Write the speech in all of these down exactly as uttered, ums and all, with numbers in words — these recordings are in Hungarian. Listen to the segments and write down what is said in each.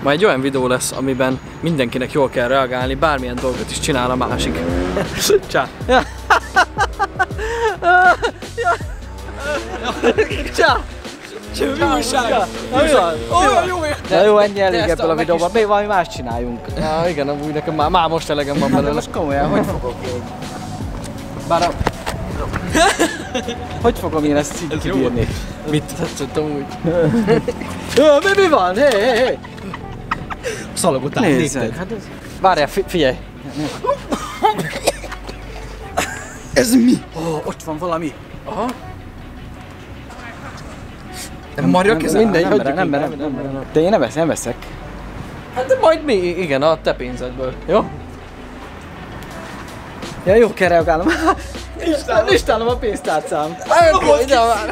Ma egy olyan videó lesz, amiben mindenkinek jól kell reagálni, bármilyen dolgot is csinál a másik. Csá! Csá! Csá! Mi újság? Mi van? De jó, ennyi elég ebből a videóban. Még valami más csináljunk. Ja, igen, amúgy nekem már, már most elegem van belőle. Most komolyan, hogy fogok én? Bár a... Hogy fogom én ezt így kibírni? Mit tetszett amúgy? Mi, mi van? Hé, hé, hé! Szalagotál, nézzek. Hát ez... Várjál, fi figyelj! Ez mi? Ó, oh, ott van valami. Aha. Nem marja kezem? Mindegy, nem merem, nem merem, nem merem. De én nem veszek, nem veszek. Hát de majd mi? Igen, a te pénzedből. Jó? Ja, jó kell reagálnom. Listálom, listálom a pénztárcám. Jó, ide már.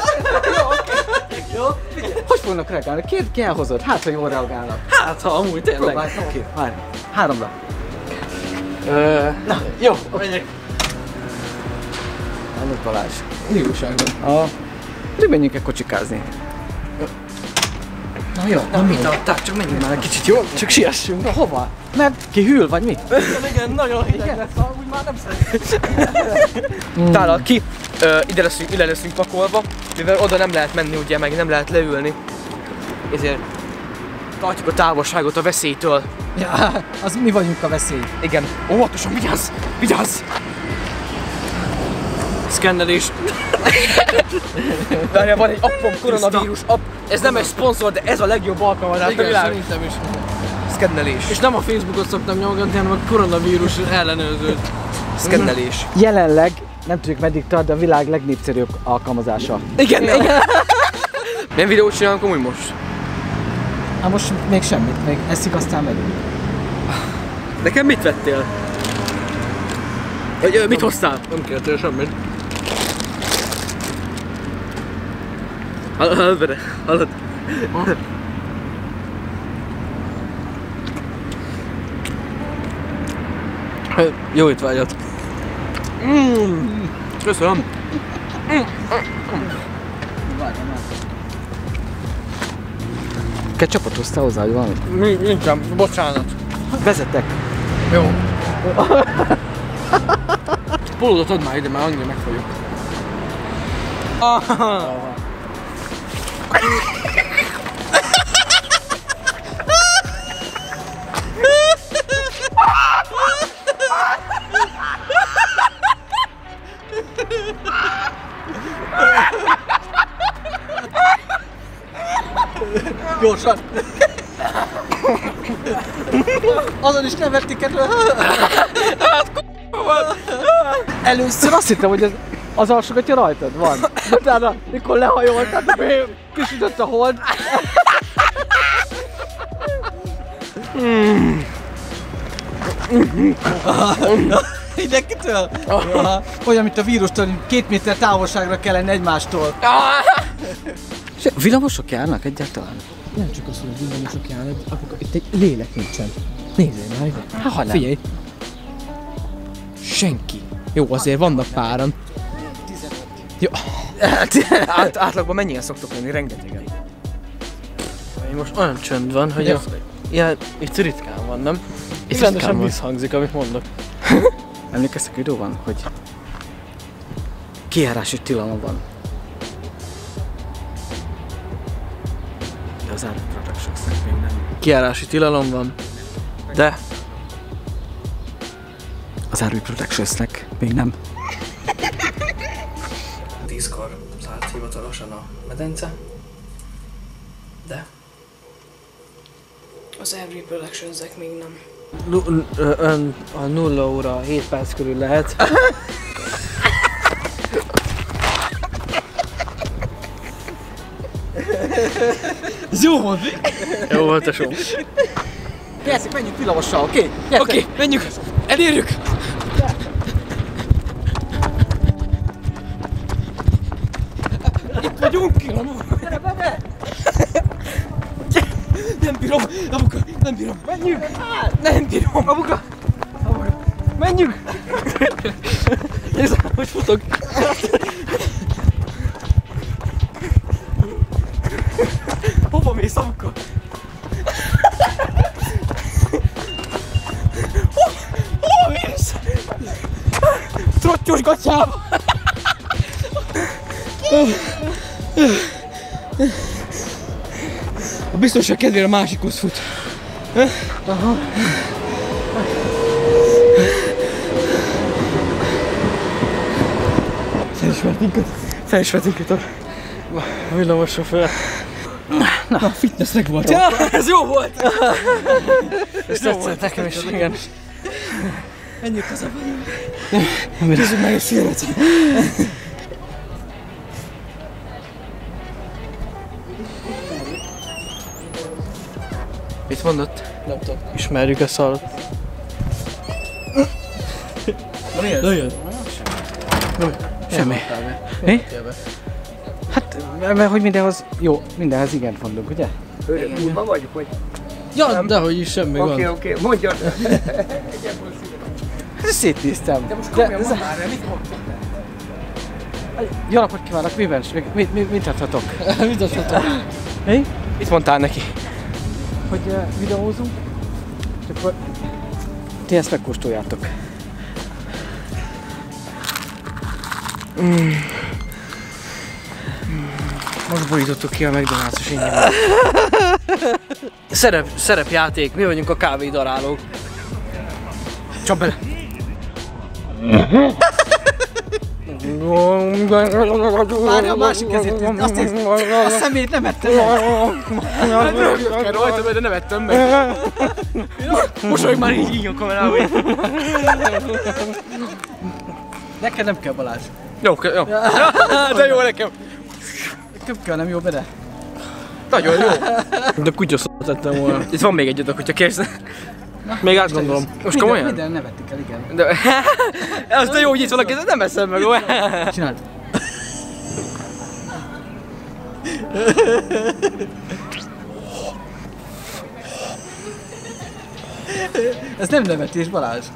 Jó, hogy fognak reagálni? Két ki elhozott? Hát, ha jól reagálnak. Hát, ha amúgy tényleg. Próbálj, oké, várj. Háromra. Ö, na, jó, menjek. Annak Balázs. Mi újság van? A... Mi menjünk el kocsikázni? Na jó, na mit adták? Csak menjünk már egy kicsit, jó? Csak siessünk. Na hova? Mert ki hűl, vagy mi? Igen, nagyon hideg lesz, úgy már nem szeretem. Tállal ki, ö, ide, leszünk, ide leszünk pakolva, mivel oda nem lehet menni, ugye, meg nem lehet leülni. Ezért tartjuk a távolságot a veszélytől. Ja, az mi vagyunk a veszély. Igen, óvatosan, vigyázz! Vigyázz! Szkennelés. Várjál, van egy appom, koronavírus app. Ez nem egy szponzor, de ez a legjobb alkalmazás a világon. Szerintem is. Szkennelés. És nem a Facebookot szoktam nyomogatni, hanem a koronavírus ellenőrzőt. Szkennelés. Jelenleg nem tudjuk meddig tart, de a világ legnépszerűbb alkalmazása. Igen, igen. Milyen videót csinálunk amúgy most? Hát most még semmit, még eszik, aztán megyünk. Nekem mit vettél? Vagy mit hoztál? Nem kértél semmit. Hallod, bere, hallod? Jó étvágyat! Mm. Köszönöm! Ketchupot hoztál hozzá, hogy valamit? Nincsen, bocsánat. Vezetek. Jó. Pólódot add már ide, már annyira meg vagyok. Gyorsan! Azon is nevették elő. Először azt hittem, hogy az, az alsógatja rajtad van. De utána, mikor lehajoltad, kisütött a hold. Mindenkitől? Olyan, mint a vírustól, két méter távolságra kellene egymástól. Villamosok járnak egyáltalán? Nem csak az, hogy villamosok járnak, apuka, itt egy lélek nincsen. Nézzél már ide. Hát, ha nem. Figyelj. Senki. Jó, azért vannak páran. Jó. Át, átlagban mennyien szoktok lenni? Rengetegen. Most olyan csönd van, hogy a, ilyen, itt ritkán van, nem? És rendesen visszhangzik, amit mondok. Emlékeztek, videó van, hogy kijárási tilalom van. De az Army Productionsnek még nem. Kijárási tilalom van, de Az Army Productionsnek még nem. tízkor zárt hivatalosan a medence, de Az Every Productions-ek még nem. a nulla óra hét perc körül lehet. Ez jó volt! Jó volt a show. Gyertek, menjünk villamossal, oké? Okay? Oké, okay, menjünk! Elérjük! Itt vagyunk! Nem bírom! Apuka, nem bírom! Menjünk! Nem bírom! Apuka! Apuka! Menjünk! Nézd, hogy futok! Hova mész, apuka? Tyús gatyába! A biztonság kedvére a másikhoz fut. Aha. Felismert minket. Felismert minket a villamos sofőr. Na, a fitnessnek volt. Ja, ez jó volt! Ez tetszett nekem is, igen. Menjünk haza vagyunk. Nézzük meg egy filmet. Mit mondott? Nem tudom. Ismerjük ezt a... Mi ez? Lőjön. Semmi. Mi? Hát, mert hogy mindenhoz, jó, mindenhez igen mondunk, ugye? Ma vagyok, vagy? Ja, dehogy is semmi gond. Oké, oké, mondjad. Szétnéztem. De most komolyan mondd már el, mit mondtál? Jó napot kívánok, miben? Mit, mit, mit adhatok? Mit adhatok? Mi? Mit mondtál neki? Hogy uh, videózunk, és akkor ti ezt megkóstoljátok. Mm. Most borítottuk ki a McDonald's-os ingyen. Szerep, szerepjáték, mi vagyunk a kávédarálók. Csap bele! Várj a másik kezét, azt nézd, a szemét nem ettem meg. Rögök kell rajta, de nem ettem meg. Mosolyog már így így a kamerában. Neked nem kell, Balázs. Jó, jó. De jó nekem. Több kell, nem jó bele? Nagyon jó. De kutyaszót tettem volna. Itt van még egy adag, hogyha kérsz. Még átgondolom. Most komolyan? Minden nevettik el, igen. De, az de jó, hogy itt valaki, ez nem eszem meg. Csináld. Ez nem nevetés, Balázs.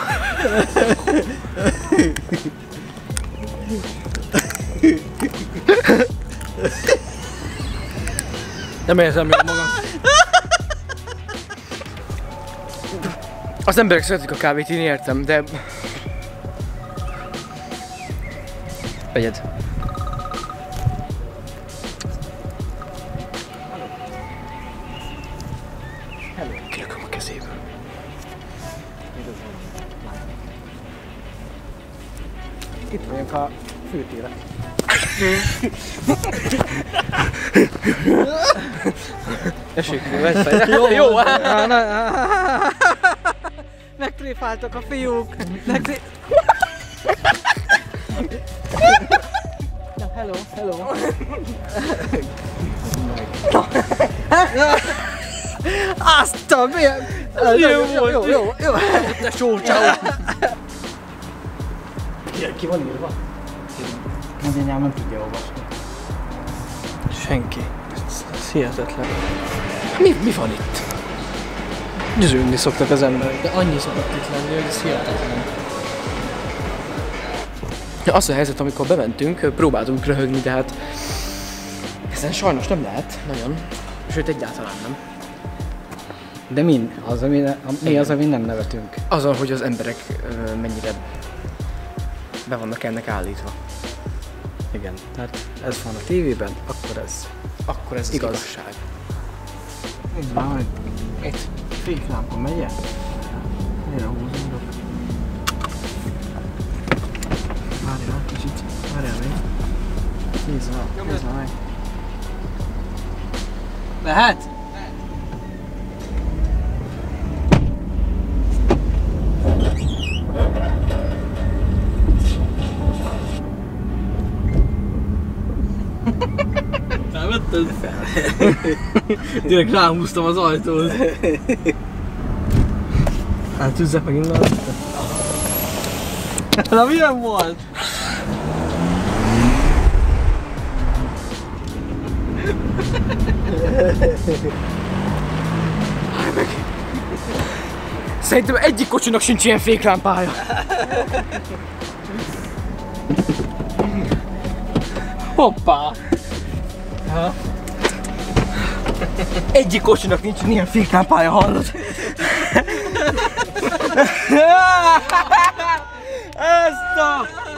Nem érzem jól magam. Az emberek szeretik a kávét, én értem, de... Vegyed. Kilököm a kezéből. Itt vagyunk a főtéren. Esik, vedd fel. Jó, jó. Megtréfáltak a fiúk. Megtré... Na, hello, hello. Azt a milyen... Jó, jó, jó, jó, jó. Te sócsáó. Ki van írva? Nagyanyám nem tudja olvasni. Senki. Ez, ez hihetetlen. Mi, mi van itt? Győződni szoktak az emberek. De annyi szokott itt lenni, hogy ez hihetetlen. Az a helyzet, amikor bementünk, próbáltunk röhögni, de hát ezen sajnos nem lehet nagyon, sőt egyáltalán nem. De min? Az, ami, a, mi az, ami nem nevetünk? Azon, hogy az emberek ö, mennyire be vannak ennek állítva. Igen, tehát ez van a tévében, akkor ez Akkor ez az igaz. igazság. Nézd már, hogy Itt. féklámpa megye? Mire húzunk? Várjál, kicsit, várjál még. Nézd már, nézd már meg. Lehet? Felvetted? Direkt ráhúztam az ajtót. Hát tűzzek meg innen. Na milyen volt? Szerintem egyik kocsinak sincs ilyen féklámpája. Hoppá! Ha? Egyik kocsinak nincs ilyen féklámpája, hallod? Ezt a...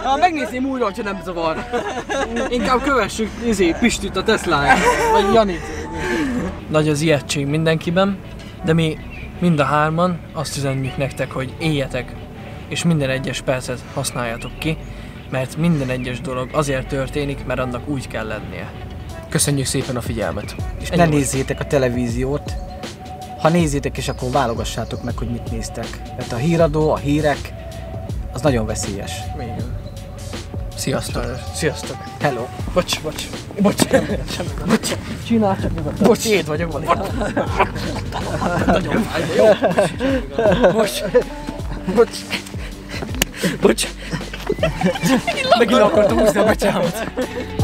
Ha megnézném újra, hogyha nem zavar. Inkább kövessük izé, Pistit a Tesláját, vagy Janit. Nagy az ijegység mindenkiben, de mi mind a hárman azt üzenjük nektek, hogy éljetek, és minden egyes percet használjátok ki, mert minden egyes dolog azért történik, mert annak úgy kell lennie. Köszönjük szépen a figyelmet. És ne nézzétek a televíziót. Ha nézzétek is, akkor válogassátok meg, hogy mit néztek. Mert a híradó, a hírek, az nagyon veszélyes. Igen. Sziasztok. Sziasztok. Hello. Bocs, bocs. Bocs. Bocs. Csinálj csak nyugodtan. Bocs, éd vagyok, Bali. Nagyon fáj, jó? Bocs. Bocs. Bocs. Megint le akartam húzni a becsámat.